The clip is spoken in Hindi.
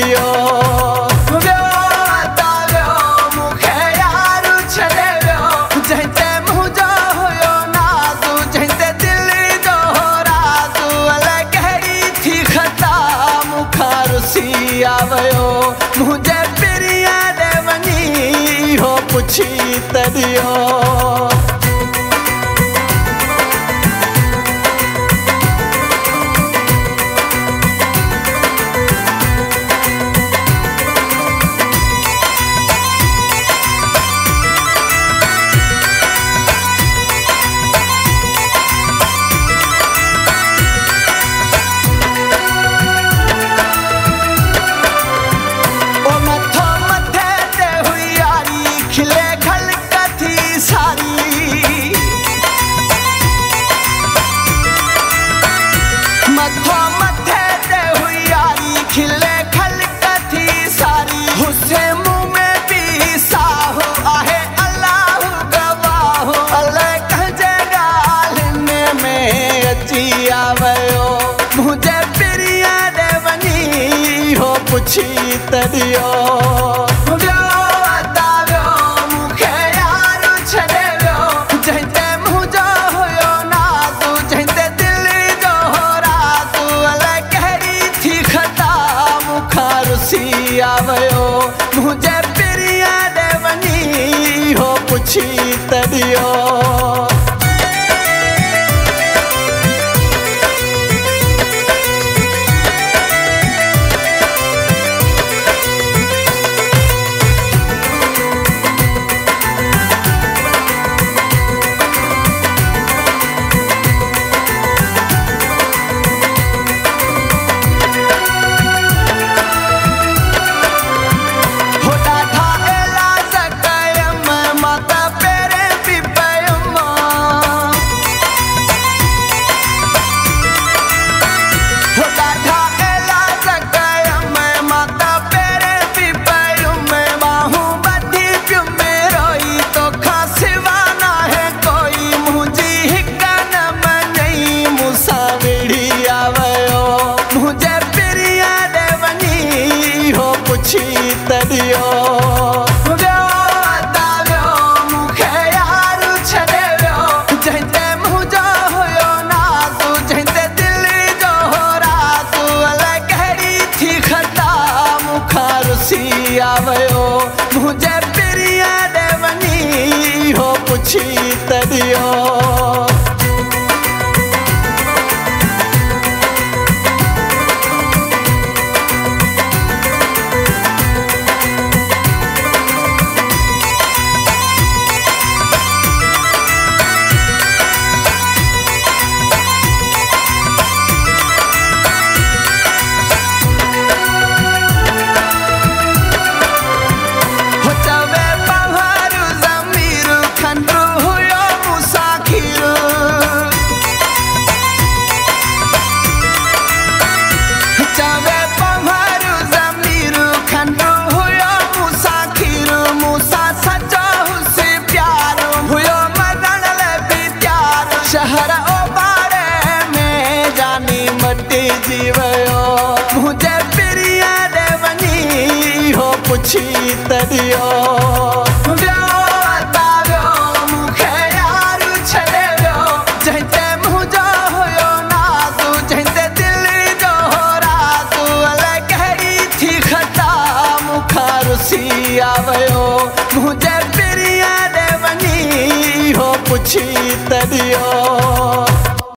तॾियो मुझे प्रिया दे वनी हो पुछी तॾियो मुझे प्रिया दे वनी हो पुछी तॾियो मूंखे यार छॾे वियो जंहिं ते मुंहिंजो हुयो नाज़ जंहिं ते दिलि जो राज़ अलाए कहिड़ी थी ख़ता मूंखां रुसी वियो मुंहिंजे प्रिया दे वनी हो पुछी तॾियो तॾियो मूंखे यार छॾे वियो जंहिं ते मुंहिंजो हुयो नाज़ जंहिं ते दिलि जो राज़ अलाए कहिड़ी थी ख़ता मूंखां रुसी वियो मुंहिंजे प्रिया दे वनी हो पुछी तॾियो शहर ओबारे में जानी मटी जी वियो मुंहिंजे प्रिया दे वनी हो पुछी तॾियो मूंखे यार छॾे वियो जंहिं ते मुंहिंजो हुयो नाज़ जंहिं ते दिलि जो राज़ अलाए कहिड़ी थी ख़ता मूंखां रुसी वियो मुंहिंजे प्रिया दे वनी हो पुछी तॾियो